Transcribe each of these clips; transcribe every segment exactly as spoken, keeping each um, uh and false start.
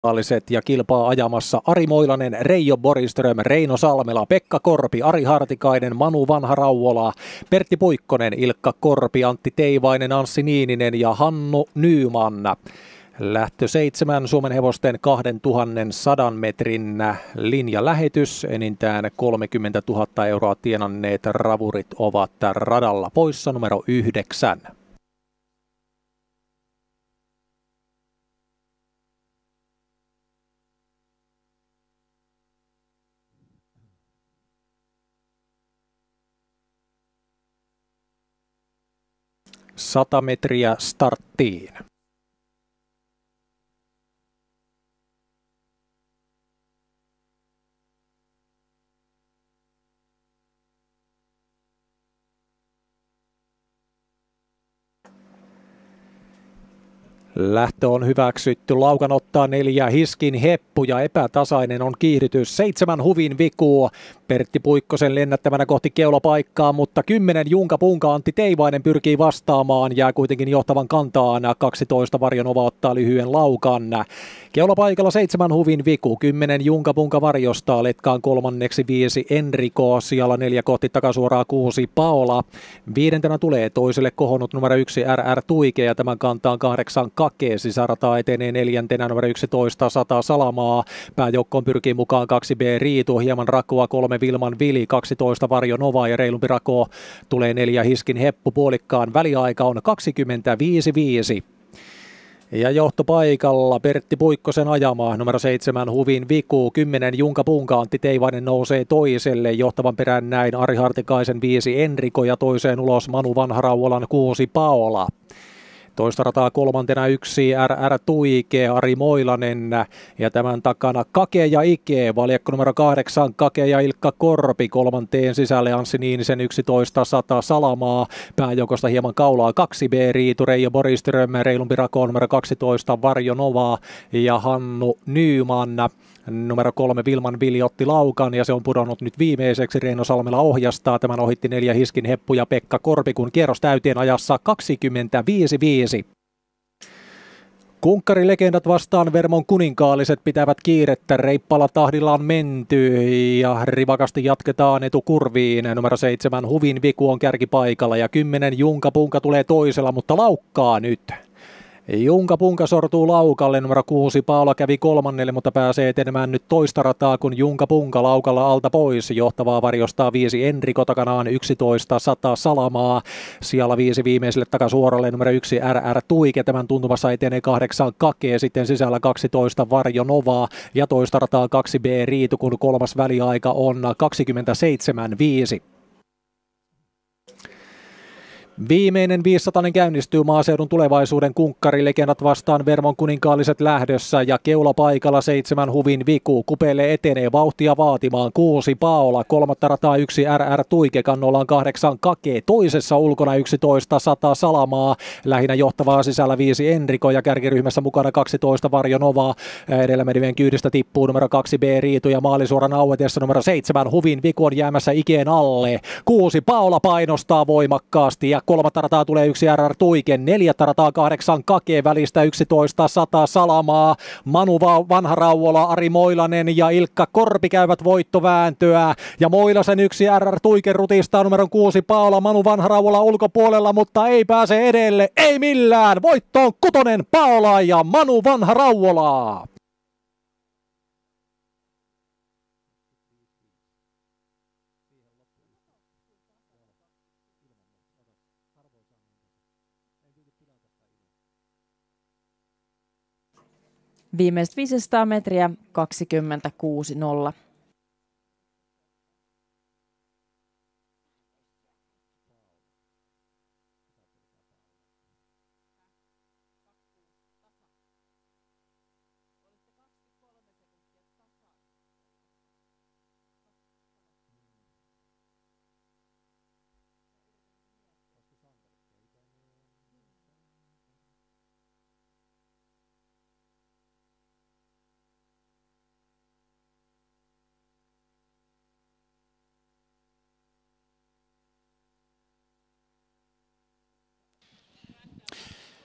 ja kilpaa ajamassa Ari Moilanen, Reijo Borgström, Reino Salmela, Pekka Korpi, Ari Hartikainen, Manu Vanha-Rauvola, Pertti Puikkonen, Ilkka Korpi, Antti Teivainen, Anssi Niininen ja Hannu Nyman. Lähtö seitsemän Suomen hevosten kaksituhatta metrin linjalähetys. Enintään kolmekymmentätuhatta euroa tienanneet ravurit ovat radalla. Poissa numero yhdeksän. Sata metriä starttiin. Lähtö on hyväksytty. Laukan ottaa neljä Hiskin Heppu ja epätasainen on kiihdytys. Seitsemän Huvin Viku. Pertti Puikkosen lennättämänä kohti keulapaikkaa, mutta kymmenen Junka Punka Antti Teivainen pyrkii vastaamaan. Jää kuitenkin johtavan kantaan. kaksitoista Varjonova ottaa lyhyen laukan. Keulapaikalla seitsemän Huvin Viku. kymmenen Junka Punka varjostaa. Letkaan kolmanneksi viisi Enrico. Siellä neljä kohti takasuoraa kuusi Paola. Viidentenä tulee toiselle kohonnut numero yksi R R Tuike ja tämän kantaan kahdeksan Kake. Sisärata etenee neljäntenä numero yksitoista Sata Salamaa. Pääjoukkoon pyrkii mukaan kaksi B Riitu. Hieman rakoa kolme Vilman Vili. kaksitoista Varjo Nova ja reilumpi rako tulee neljä Hiskin Heppu. Puolikkaan väliaika on kaksikymmentäviisi viisi. Ja johtopaikalla Pertti Puikkosen ajama numero seitsemän Huvin Viku, kymmenen Junka Punka Antti Teivainen nousee toiselle, johtavan perään näin Ari Hartikaisen viisi Enrico ja toiseen ulos Manu Vanha-Rauvolan kuusi Paola. Toista rataa kolmantena yksi R R Tuike, Ari Moilanen ja tämän takana Kake ja Ike. Valjakko numero kahdeksan Kake ja Ilkka Korpi. Kolmanteen sisälle Anssi Niinisen yksitoista Sata Salamaa. Pääjoukosta hieman kaulaa kaksi B Riitu, Reijo Borgström, reilumpi rako numero kaksitoista Varjo Nova ja Hannu Nyman. Numero kolme Vilman Vili otti laukan ja se on pudonnut nyt viimeiseksi. Reino Salmela ohjastaa. Tämän ohitti neljä Hiskin Heppu ja Pekka Korpi, kun kierros täyteen ajassa kaksikymmentäviisi viisi. Kunkkarilegendat vastaan Vermon kuninkaalliset pitävät kiirettä. Reippalla tahdilla on menty ja rivakasti jatketaan etukurviin. Numero seitsemän Huvin Viku on kärkipaikalla ja kymmenen Junka Punka tulee toisella, mutta laukkaa nyt. Junka Punka sortuu laukalle, numero kuusi Paola kävi kolmannelle, mutta pääsee etenemään nyt toista rataa, kun Junka Punka laukalla alta pois. Johtavaa varjostaa viisi Enrico, takanaan yksitoista Sata Salamaa. Siellä viisi viimeiselle takasuoralle, numero yksi R R Tuike, tämän tuntumassa etenee kahdeksan Kake, sitten sisällä kaksitoista Varjo Nova ja toista rataa kaksi B Riitu, kun kolmas väliaika on kaksikymmentäseitsemän viisi. Viimeinen viisisataa käynnistyy maaseudun tulevaisuuden kunkkarilegendat vastaan Vermon kuninkaalliset lähdössä ja keulapaikalla seitsemän Huvin Viku. Kupeelle etenee vauhtia vaatimaan kuusi Paola, kolmatta rataa yksi R R Tuike, kannollaan kahdeksan Kake, toisessa ulkona yksitoista Sata Salamaa, lähinnä johtavaa sisällä viisi Enrico ja kärkiryhmässä mukana kaksitoista Varjo Nova. Edellä menivien kyydistä tippuu numero kaksi B Riitu ja maalisuoran auetessa numero seitsemän Huvin Viku on jäämässä ikeen alle. kuusi Paola painostaa voimakkaasti ja kolmatta rataa tulee yksi R R Tuike, neljättä rataa kahdeksan Kake, välistä yksitoista Sata Salamaa, Manu Vanha-Rauvola, Ari Moilanen ja Ilkka Korpi käyvät voittovääntöä ja Moilasen yksi R R Tuike rutistaa numeron kuusi Paola, Manu Vanha-Rauvola ulkopuolella, mutta ei pääse edelle, ei millään, voittoon kutonen Paola ja Manu Vanha-Rauvola. Viimeiset viisisataa metriä kaksikymmentäkuusi nolla.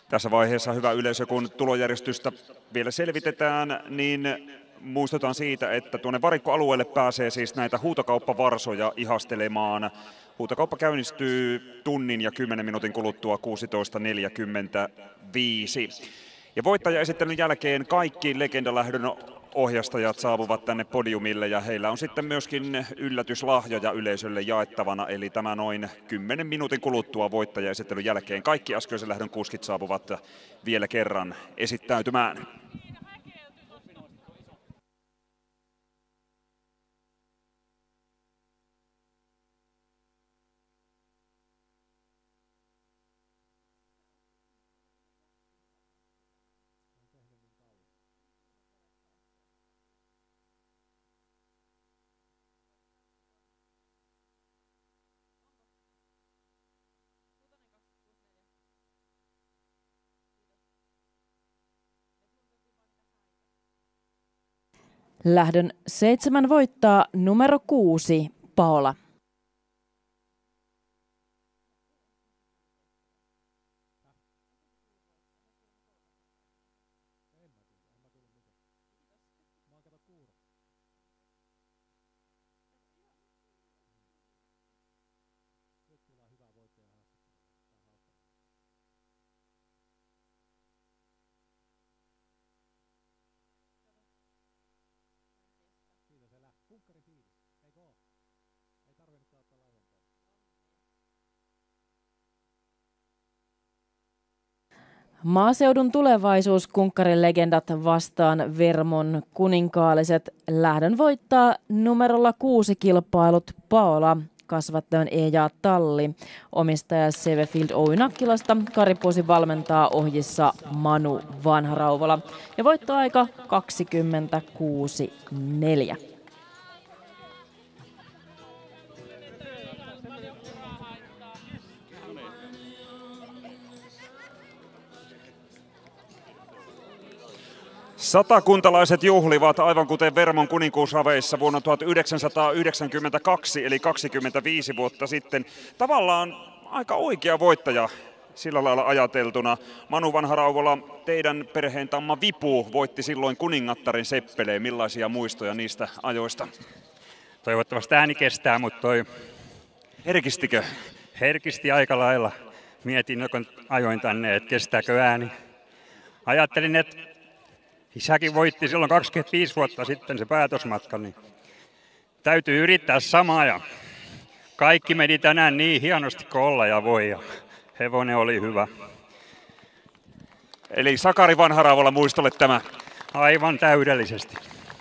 Tässä vaiheessa hyvä yleisö, kun tulojärjestystä vielä selvitetään, niin muistutan siitä, että tuonne varikkoalueelle pääsee siis näitä huutokauppavarsoja ihastelemaan. Huutokauppa käynnistyy tunnin ja kymmenen minuutin kuluttua kuusitoista neljäkymmentäviisi. Ja voittajaesittelyn jälkeen kaikki legendalähdön ohjastajat saapuvat tänne podiumille ja heillä on sitten myöskin yllätyslahjoja yleisölle jaettavana. Eli tämä noin kymmenen minuutin kuluttua voittajaesittelyn jälkeen kaikki äskeisen lähdön kuskit saapuvat vielä kerran esittäytymään. Lähdön seitsemän voittaa numero kuusi, Paola. Maaseudun tulevaisuus, Kunkkarin legendat vastaan Vermon kuninkaalliset. Lähdön voittaa numerolla kuusi kilpailut Paola, kasvattajan Eija Talli. Omistaja Sevefield Oy Nakkilasta. Kari Puosi valmentaa ohjissa Manu Vanharauvola. Ja voittoaika kaksikymmentäkuusi neljä. Satakuntalaiset juhlivat aivan kuten Vermon kuninkuushaveissa vuonna tuhatyhdeksänsataayhdeksänkymmentäkaksi eli kaksikymmentäviisi vuotta sitten. Tavallaan aika oikea voittaja sillä lailla ajateltuna. Manu Vanharauvola, teidän perheen tamma Vipu voitti silloin kuningattaren Seppeleen. Millaisia muistoja niistä ajoista? Toivottavasti ääni kestää, mutta toi... Herkistikö? Herkisti aika lailla. Mietin, kun ajoin tänne, että kestääkö ääni. Ajattelin, että isäkin voitti silloin kaksikymmentäviisi vuotta sitten se päätösmatka, niin täytyy yrittää samaa ja kaikki meni tänään niin hienosti kuin olla ja voi ja hevonen oli hyvä. Eli Sakari Vanharauvola muistolle tämä. Aivan täydellisesti.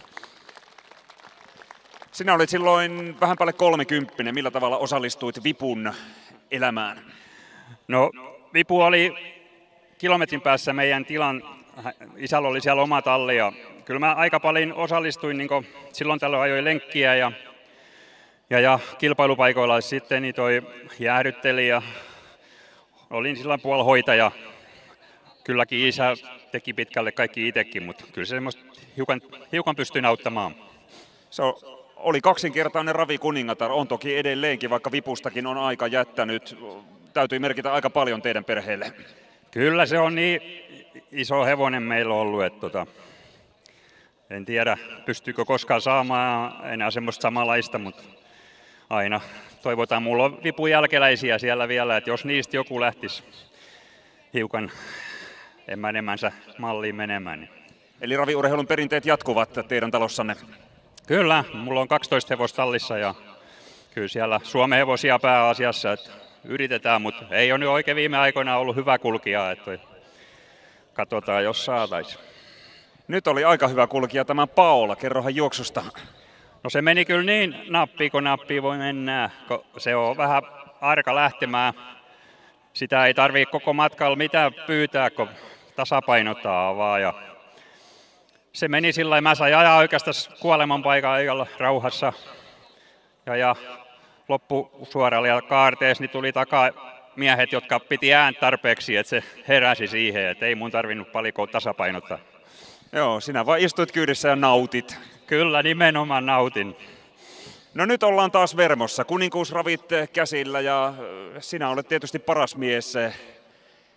Sinä olit silloin vähän päälle kolmekymppinen. Millä tavalla osallistuit Vipun elämään? No Vipu oli kilometrin päässä meidän tilan. Isällä oli siellä oma talli ja kyllä mä aika paljon osallistuin, niin kuin silloin tällöin ajoin lenkkiä ja, ja, ja kilpailupaikoilla sitten niin toi jäähdytteli ja olin silloin puolihoitaja. Kylläkin isä teki pitkälle kaikki itsekin, mutta kyllä se semmoista hiukan, hiukan pystyin auttamaan. Se oli kaksinkertainen ravikuningatar, on toki edelleenkin, vaikka Vipustakin on aika jättänyt. Täytyy merkitä aika paljon teidän perheelle. Kyllä se on niin iso hevonen meillä on ollut, että tota, en tiedä pystyykö koskaan saamaan enää semmoista samanlaista, mutta aina toivotaan. Mulla on Vipun jälkeläisiä siellä vielä, että jos niistä joku lähtisi hiukan emänemänsä malliin menemään. Niin. Eli raviurheilun perinteet jatkuvat teidän talossanne? Kyllä, mulla on kaksitoista hevosta tallissa ja kyllä siellä Suomen hevosia pääasiassa, että yritetään, mutta ei ole nyt oikein viime aikoina ollut hyvä kulkija, että katsotaan jos saataisiin. Nyt oli aika hyvä kulkija tämä Paola, kerrohan juoksusta. No se meni kyllä niin nappiin kuin nappiin voi mennä, kun se on vähän arka lähtemään. Sitä ei tarvitse koko matkalla mitään pyytää, kun tasapainottaa vaan. Ja se meni sillä lailla, mä sain ajaa oikeastaan kuoleman paikan aikalla rauhassa. Ja, ja loppusuoralla ja kaarteessa niin tuli takaa miehet, jotka piti ääntä tarpeeksi, että se heräsi siihen, että ei mun tarvinnut paljon tasapainottaa. Joo, sinä vaan istuit kyydissä ja nautit. Kyllä, nimenomaan nautin. No nyt ollaan taas Vermossa. Kuninkuusravit käsillä ja sinä olet tietysti paras mies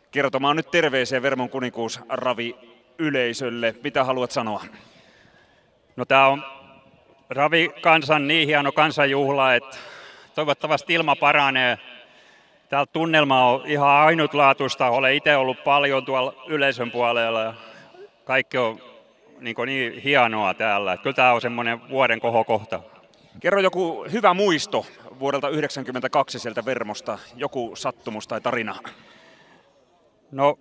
kertomaan nyt terveisiä Vermon kuninkuus Ravi yleisölle. Mitä haluat sanoa? No tää on Ravi kansan niin hieno kansanjuhla, että toivottavasti ilma paranee. Täällä tunnelma on ihan ainutlaatuista. Olen itse ollut paljon tuolla yleisön puolella ja kaikki on niin, niin hienoa täällä. Kyllä tämä on semmoinen vuoden kohokohta. Kerro joku hyvä muisto vuodelta yhdeksänkymmentäkaksi sieltä Vermosta. Joku sattumus tai tarina. No,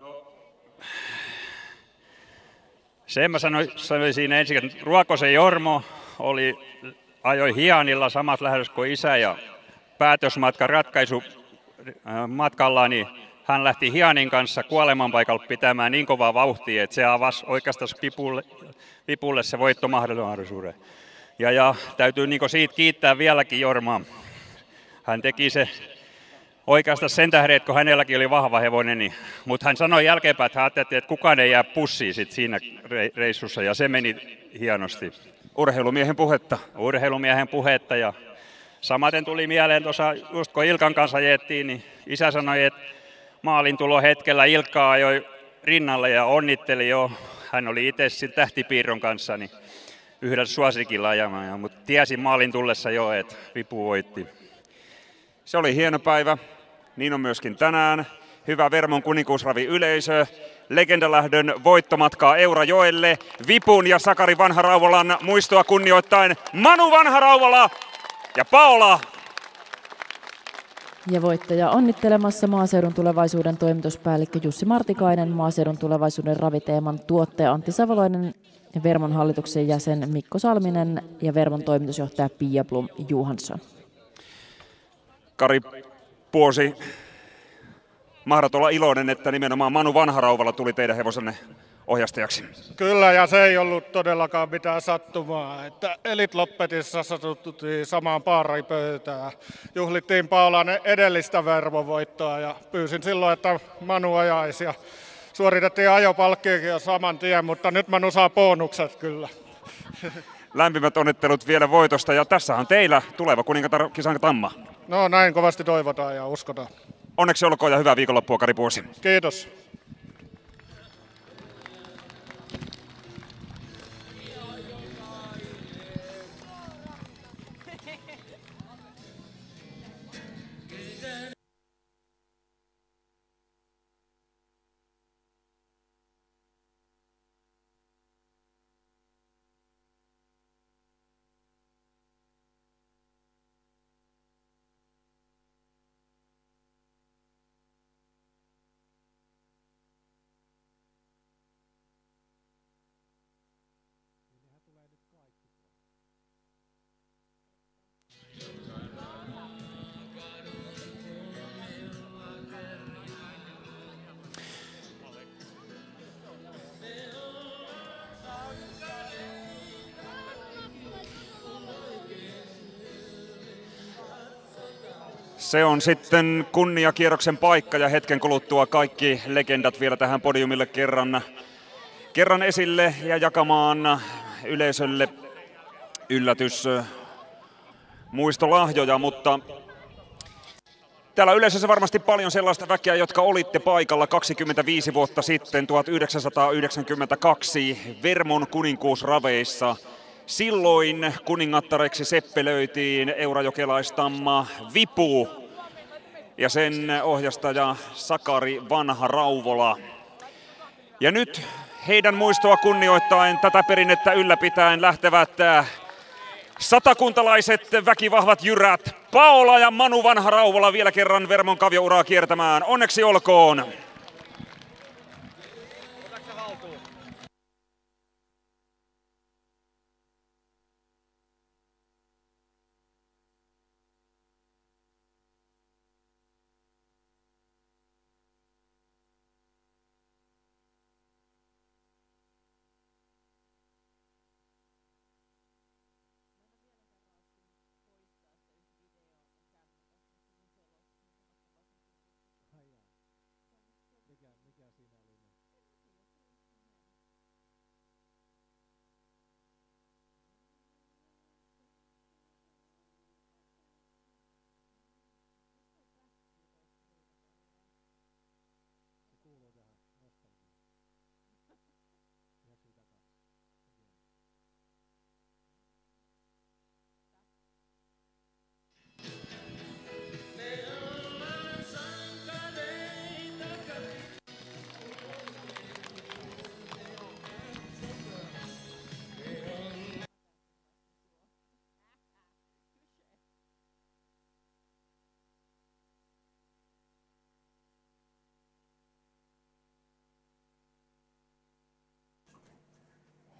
sen mä sanoin, sanoin siinä ensin, että Ruokosen Jormo oli, ajoi Hianilla samat lähdössä kuin isä ja päätösmatka ratkaisu matkalla, niin hän lähti Hianin kanssa kuolemanpaikalla pitämään niin kovaa vauhtia, että se avasi oikeastaan Vipulle, Vipulle se voittomahdollisuuden. Ja, ja täytyy niin siitä kiittää vieläkin Jormaa. Hän teki se oikeastaan sen tähden, että kun hänelläkin oli vahva hevonen, niin, mutta hän sanoi jälkeenpäin, että hän ajatteli, että kukaan ei jää pussiin sit siinä reissussa ja se meni hienosti. Urheilumiehen puhetta. Urheilumiehen puhetta ja samaten tuli mieleen tuossa, just kun Ilkan kanssa ajettiin, niin isä sanoi, että maalintulo hetkellä Ilkkaa ajoi rinnalle ja onnitteli jo. Hän oli itse siinä tähtipiirron kanssa niin yhdellä suosikilla ajamaan, mutta tiesi maalin tullessa jo, että Vipu voitti. Se oli hieno päivä. Niin on myöskin tänään. Hyvä Vermon kuninkuus Ravi yleisö. Legendalähdön voittomatkaa Eurajoelle. Vipun ja Sakari Vanha-Rauvolan muistoa kunnioittain Manu Vanha-Rauvola ja Paola. Ja voittaja onnittelemassa Maaseudun Tulevaisuuden toimituspäällikkö Jussi Martikainen, Maaseudun Tulevaisuuden raviteeman tuottaja Antti Savolainen, Vermon hallituksen jäsen Mikko Salminen ja Vermon toimitusjohtaja Pia Blom Johansson. Kari Puosi, mahdat olla iloinen, että nimenomaan Manu Vanha-Rauvola tuli teidän hevosenne ohjastajaksi. Kyllä, ja se ei ollut todellakaan mitään sattumaa. Että Elite Loppetissa satuttiin samaan paaripöytään. Juhlittiin Paolan edellistä Vermo-voittoa ja pyysin silloin, että Manu ajaisi. Ja suoritettiin ajopalkkiakin jo saman tien, mutta nyt Manu saa bonukset kyllä. Lämpimät onnittelut vielä voitosta ja tässä on teillä tuleva kuningatar kisan tamma. No näin kovasti toivotaan ja uskotaan. Onneksi olkoon ja hyvää viikonloppua, Kari Puosi. Kiitos. Se on sitten kunniakierroksen paikka ja hetken kuluttua kaikki legendat vielä tähän podiumille kerran, kerran esille ja jakamaan yleisölle yllätys muistolahjoja, mutta täällä yleisössä varmasti paljon sellaista väkeä, jotka olitte paikalla kaksikymmentäviisi vuotta sitten tuhatyhdeksänsataayhdeksänkymmentäkaksi Vermon kuninkuusraveissa. Silloin kuningattareksi seppelöitiin eurajokelaitamma Vipu ja sen ohjastaja Sakari Vanha-Rauvola. Ja nyt heidän muistoa kunnioittaen tätä perinnettä ylläpitäen lähtevät satakuntalaiset väkivahvat jyrät Paola ja Manu Vanha-Rauvola vielä kerran Vermon kaviouraa kiertämään. Onneksi olkoon!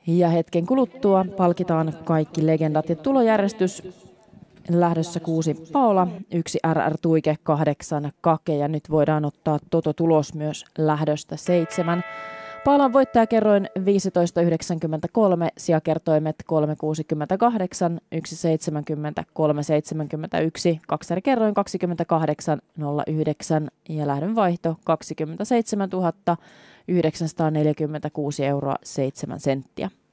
Ja hetken kuluttua palkitaan kaikki legendat ja tulojärjestys. Lähdössä kuusi Paula, yksi R R Tuike, kahdeksan Kake ja nyt voidaan ottaa Toto-tulos myös lähdöstä seitsemän. Paulan voittajakerroin viisitoista yhdeksänkymmentäkolme, sijakertoimet kolme kuusikymmentäkahdeksan, yksi seitsemänkymmentä, kolme seitsemänkymmentäyksi, kaksarikerroin kaksikymmentäkahdeksan nolla yhdeksän ja lähdön vaihto kaksikymmentäseitsemäntuhatta yhdeksänsataaneljäkymmentäkuusi euroa seitsemän senttiä.